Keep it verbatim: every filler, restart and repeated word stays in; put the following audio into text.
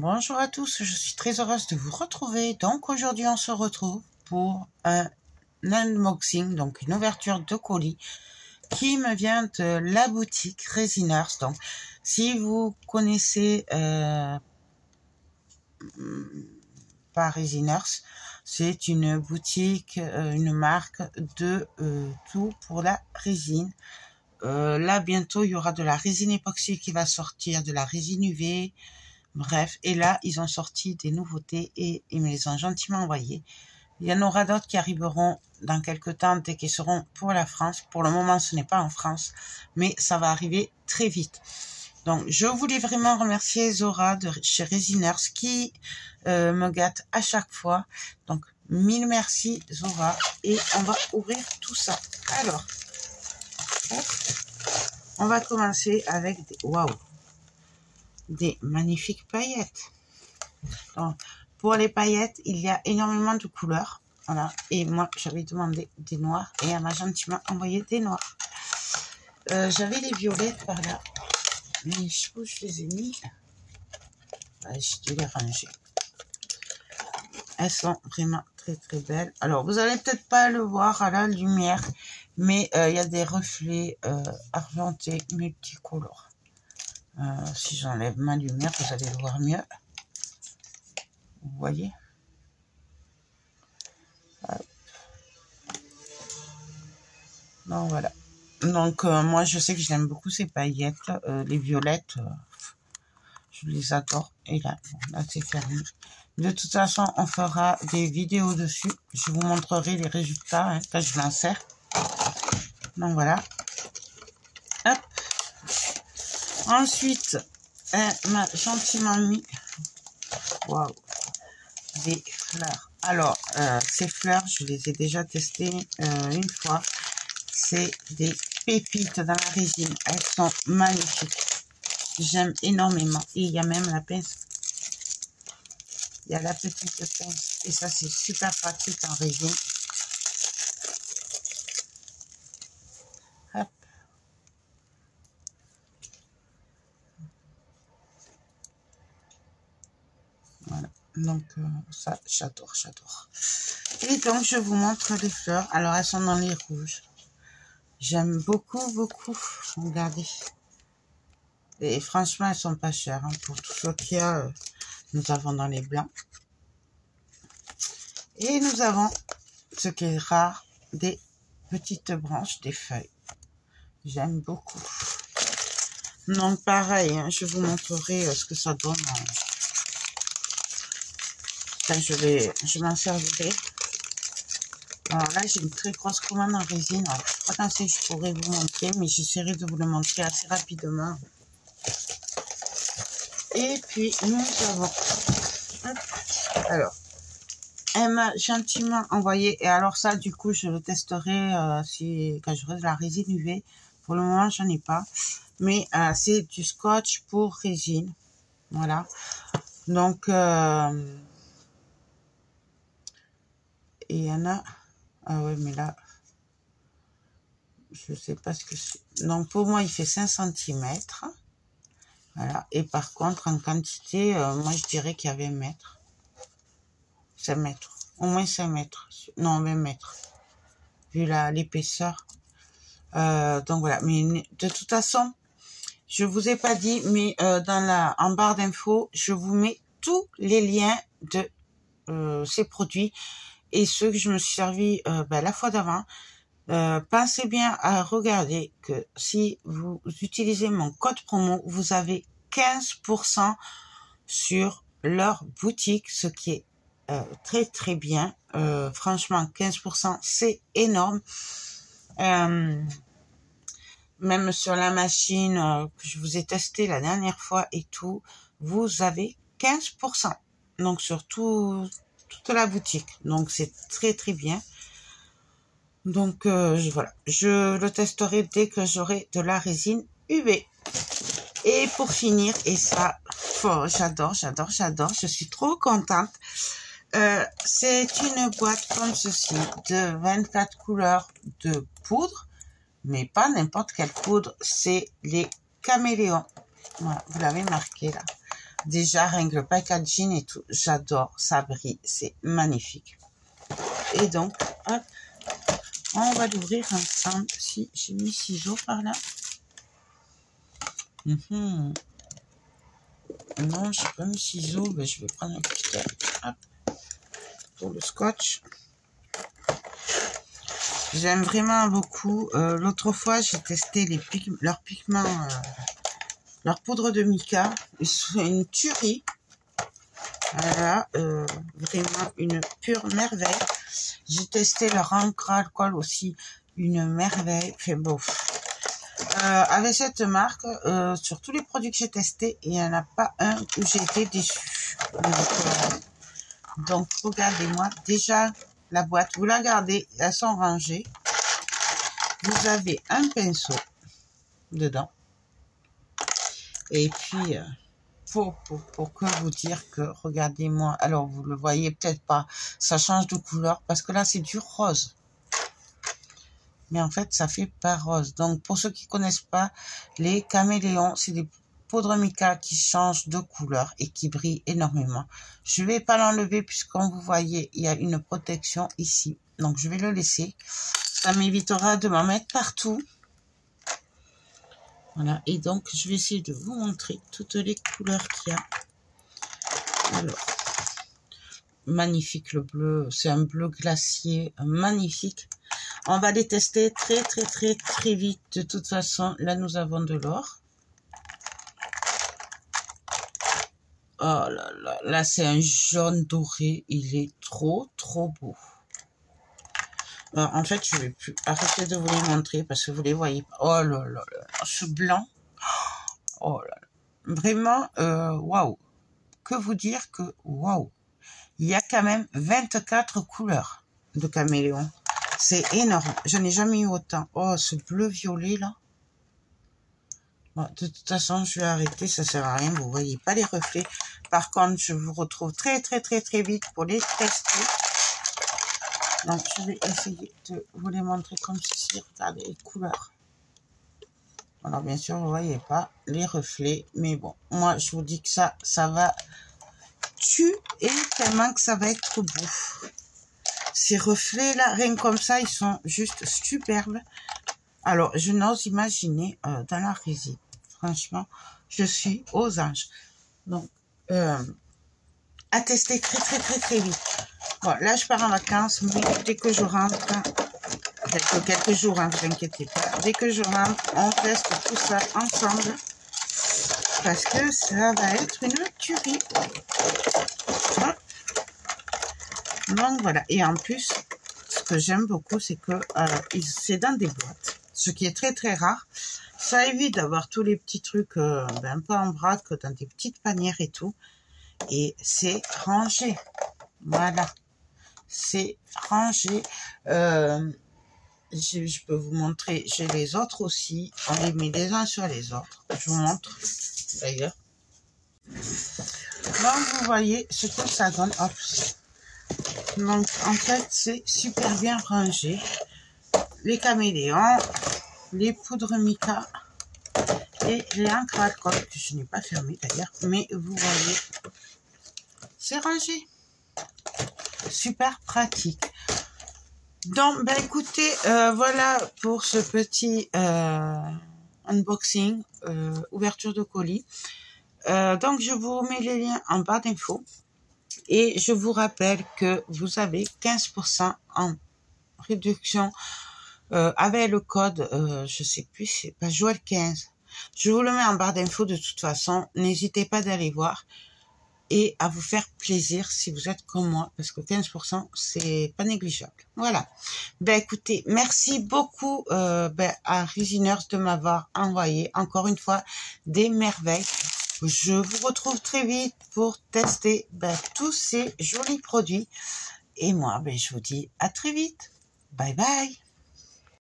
Bonjour à tous, je suis très heureuse de vous retrouver. Donc aujourd'hui on se retrouve pour un unboxing, donc une ouverture de colis qui me vient de la boutique Resiners. Donc si vous connaissez euh, pas Resiners, c'est une boutique, euh, une marque de euh, tout pour la résine. Euh, là bientôt il y aura de la résine époxy qui va sortir, de la résine U V. Bref, et là, ils ont sorti des nouveautés et ils me les ont gentiment envoyées. Il y en aura d'autres qui arriveront dans quelques temps et qui seront pour la France. Pour le moment, ce n'est pas en France, mais ça va arriver très vite. Donc, je voulais vraiment remercier Zora de chez Resiners qui euh, me gâte à chaque fois. Donc, mille merci Zora. Et on va ouvrir tout ça. Alors, hop, on va commencer avec des... Waouh! Des magnifiques paillettes. Donc, pour les paillettes, il y a énormément de couleurs. Voilà. Et moi, j'avais demandé des noirs et elle m'a gentiment envoyé des noirs. Euh, j'avais les violettes par là. Mais je trouve que je les ai mis. Ouais, j'ai dû les ranger. Elles sont vraiment très très belles. Alors, vous allez peut-être pas le voir à la lumière, mais euh, il y a des reflets euh, argentés multicolores. Euh, si j'enlève ma lumière, vous allez le voir mieux. Vous voyez? Hop. Donc voilà. Donc euh, moi je sais que j'aime beaucoup ces paillettes. Euh, les violettes, euh, je les adore. Et là, bon, là c'est fermé. De toute façon, on fera des vidéos dessus. Je vous montrerai les résultats hein, quand je l'insère. Donc voilà. Hop. Ensuite, elle m'a gentiment mis waouh, des fleurs. Alors, euh, ces fleurs, je les ai déjà testées euh, une fois. C'est des pépites dans la résine. Elles sont magnifiques. J'aime énormément. Et il y a même la pince. Il y a la petite pince. Et ça, c'est super pratique en résine. Hop. Voilà, donc euh, ça, j'adore, j'adore. Et donc, je vous montre les fleurs. Alors, elles sont dans les rouges. J'aime beaucoup, beaucoup. Regardez. Et franchement, elles sont pas chères. Hein. Pour tout ce qu'il y a, euh, nous avons dans les blancs. Et nous avons, ce qui est rare, des petites branches, des feuilles. J'aime beaucoup. Donc, pareil, hein, je vous montrerai euh, ce que ça donne en... Enfin, je vais, je m'en servirai. Alors là, j'ai une très grosse commande en résine. Alors, je ne sais pas quand je pourrais vous montrer, mais j'essaierai de vous le montrer assez rapidement. Et puis, nous avons... Hop. Alors, elle m'a gentiment envoyé. Et alors ça, du coup, je le testerai euh, si, quand j'aurai de la résine U V. Pour le moment, j'en ai pas. Mais euh, c'est du scotch pour résine. Voilà. Donc... Euh, et il y en a... Ah ouais, mais là, je sais pas ce que c'est. Donc, pour moi, il fait cinq centimètres. Voilà. Et par contre, en quantité, euh, moi, je dirais qu'il y avait un mètre. cinq mètres. Au moins cinq mètres. Non, vingt mètres. Vu l'épaisseur. Euh, donc, voilà. Mais de toute façon, je vous ai pas dit, mais euh, dans la, en barre d'infos, je vous mets tous les liens de euh, ces produits. Et ceux que je me suis servi euh, ben, la fois d'avant, euh, pensez bien à regarder que si vous utilisez mon code promo, vous avez quinze pour cent sur leur boutique, ce qui est euh, très très bien. Euh, franchement, quinze pour cent, c'est énorme. Euh, même sur la machine euh, que je vous ai testée la dernière fois et tout, vous avez quinze pour cent. Donc sur tout... toute la boutique, donc c'est très très bien. Donc euh, je, voilà, je le testerai dès que j'aurai de la résine U V. Et pour finir, et ça, oh, j'adore, j'adore, j'adore, je suis trop contente. Euh, c'est une boîte comme ceci de vingt-quatre couleurs de poudre, mais pas n'importe quelle poudre, c'est les caméléons. Voilà, vous l'avez marqué là. Déjà, rien que le packaging et tout, j'adore, ça brille, c'est magnifique. Et donc, hop, on va l'ouvrir ensemble. Si j'ai mis ciseaux par là. Mm-hmm. Non, j'ai pas mis ciseaux, mais je vais prendre un cutter. Hop, pour le scotch. J'aime vraiment beaucoup. Euh, L'autre fois, j'ai testé les pigments, leurs pigments, euh, leur poudre de mica. C'est une tuerie. Voilà, euh, vraiment une pure merveille. J'ai testé leur encre alcool aussi, une merveille. Fait beau. Euh, avec cette marque, euh, sur tous les produits que j'ai testés, il n'y en a pas un où j'ai été déçue. Donc, euh, donc regardez-moi. Déjà, la boîte, vous la gardez, elles sont rangées. Vous avez un pinceau dedans. Et puis, euh, pour, pour, pour que vous dire que, regardez-moi, alors vous le voyez peut-être pas, ça change de couleur, parce que là, c'est du rose. Mais en fait, ça fait pas rose. Donc, pour ceux qui connaissent pas, les caméléons, c'est des poudres mica qui changent de couleur et qui brillent énormément. Je vais pas l'enlever puisque, comme vous voyez, il y a une protection ici. Donc, je vais le laisser. Ça m'évitera de m'en mettre partout. Voilà. Et donc, je vais essayer de vous montrer toutes les couleurs qu'il y a. Alors, magnifique le bleu. C'est un bleu glacier magnifique. On va les tester très, très, très, très vite. De toute façon, là, nous avons de l'or. Oh là là, là, c'est un jaune doré. Il est trop, trop beau. Alors, en fait, je vais plus arrêter de vous les montrer parce que vous les voyez pas. Oh là là là, ce blanc. Oh là là. Vraiment, euh, waouh. Que vous dire que, waouh. Il y a quand même vingt-quatre couleurs de caméléon. C'est énorme. Je n'ai jamais eu autant. Oh, ce bleu-violet, là. Bon, de toute façon, je vais arrêter. Ça sert à rien. Vous voyez pas les reflets. Par contre, je vous retrouve très, très, très, très vite pour les tester. Donc, je vais essayer de vous les montrer comme ceci. Regardez les couleurs. Alors, bien sûr, vous voyez pas les reflets. Mais bon, moi, je vous dis que ça, ça va tuer tellement que ça va être beau. Ces reflets-là, rien comme ça, ils sont juste superbes. Alors, je n'ose imaginer euh, dans la résine. Franchement, je suis aux anges. Donc, euh, à tester très, très, très, très vite. Bon, là, je pars en vacances, mais dès que je rentre, quelques, quelques jours, hein, vous inquiétez pas. Dès que je rentre, on teste tout ça ensemble. Parce que ça va être une tuerie. Hop. Donc voilà, et en plus, ce que j'aime beaucoup, c'est que euh, c'est dans des boîtes, ce qui est très très rare. Ça évite d'avoir tous les petits trucs euh, ben, un peu en vrac, dans des petites panières et tout. Et c'est rangé. Voilà, c'est rangé. Euh, je, je peux vous montrer, j'ai les autres aussi. On les met les uns sur les autres. Je vous montre d'ailleurs. Donc vous voyez ce que ça donne. Hop. Donc, en fait, c'est super bien rangé. Les caméléons, les poudres mica et l'encre alcool, que je n'ai pas fermé d'ailleurs. Mais vous voyez, c'est rangé. Super pratique. Donc, ben écoutez, euh, voilà pour ce petit euh, unboxing, euh, ouverture de colis. Euh, donc, je vous mets les liens en barre d'infos. Et je vous rappelle que vous avez quinze pour cent en réduction euh, avec le code, euh, je sais plus, c'est pas Joël quinze. Je vous le mets en barre d'infos de toute façon. N'hésitez pas d'aller voir et à vous faire plaisir si vous êtes comme moi, parce que quinze pour cent, c'est pas négligeable. Voilà. Ben écoutez, merci beaucoup euh, ben, à Resiners de m'avoir envoyé encore une fois des merveilles. Je vous retrouve très vite pour tester ben, tous ces jolis produits. Et moi, ben, je vous dis à très vite. Bye bye.